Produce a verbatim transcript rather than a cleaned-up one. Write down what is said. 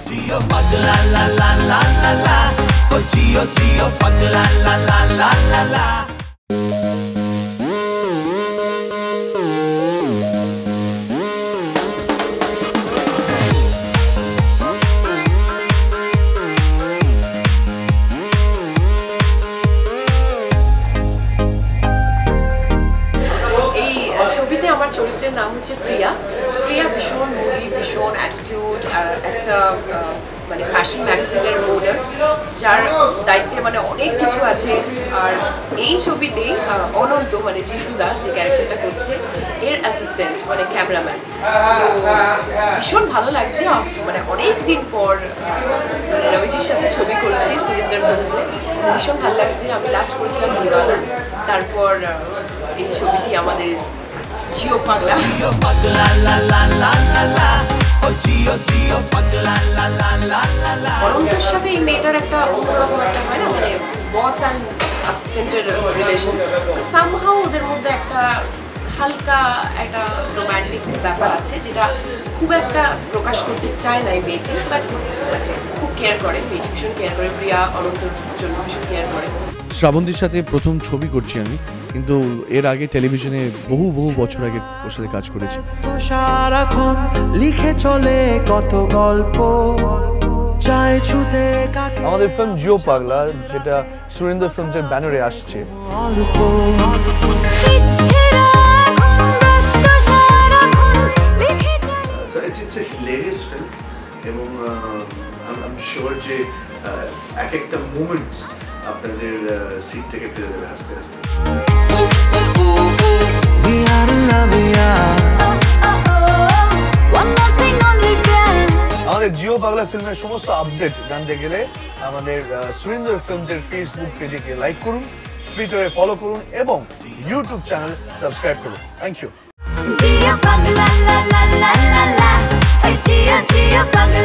Gio pagla la la la la la, oh Gio Gio pagla la la la la la. আমার চরিত্রের নাম হচ্ছে প্রিয়া। প্রিয়া ভীষণ moody, ভীষণ অ্যাটিটিউড, আর একটা মানে ফ্যাশন ম্যাগাজিনের ওনার, যার দায়িত্বে মানে অনেক কিছু আছে। আর এই ছবিতে অনন্ত মানে যিশুদা যে ক্যারেক্টারটা করছে, এর অ্যাসিস্ট্যান্ট মানে ক্যামেরাম্যান। তো ভীষণ ভালো লাগছে, মানে অনেক দিন পর মানে রবিজির সাথে ছবি করছি সুরিন্দর ফিল্মসে, ভীষণ ভালো লাগছে। আমি লাস্ট করেছিলাম দিওয়ানা, তারপর এই ছবিটি আমাদের Gio Pagla. Gio Pagla la la la la la. Oh Gio Gio Pagla la la la la la. অনন্তর সাথে এই মেয়েটার একটা অন্যরকম একটা হয় না, মানে বস অ্যান্ড অ্যাসিস্ট্যান্টের রিলেশন। সামহাউ ওদের মধ্যে একটা হালকা একটা রোম্যান্টিক ব্যাপার আছে, যেটা খুব একটা প্রকাশ করতে চায় না এই মেয়েটি, বাট খুব কেয়ার করে, মেয়েটি ভীষণ কেয়ার করে, প্রিয়া অনন্তর জন্য ভীষণ কেয়ার করে। শ্রাবন্তীর সাথে প্রথম ছবি করছি আমি, কিন্তু এর আগে টেলিভিশনে বহু বহু বছর আগে ওর সাথে কাজ করেছি। সারাক্ষণ লিখে চলে কত গল্প, চাই ছুতে কাকে। আমাদের ফিল্ম জিও পাগলা, যেটা সুরিন্দর ফিল্মসের ব্যানারে আসছে, So it's it's a hilarious film, এবং I'm I'm sure যে এক একটা মোমেন্টস আপনাদের সিট থেকে ফিরে দেবে হাসতে হাসতে। আমাদের জিও পাগলা ফিল্মের সমস্ত আপডেট জানতে গেলে আমাদের সুরিন্দর ফিল্মসের ফেসবুক পেজকে লাইক করুন, টুইটারে ফলো করুন এবং ইউটিউব চ্যানেল সাবস্ক্রাইব করুন। Thank you.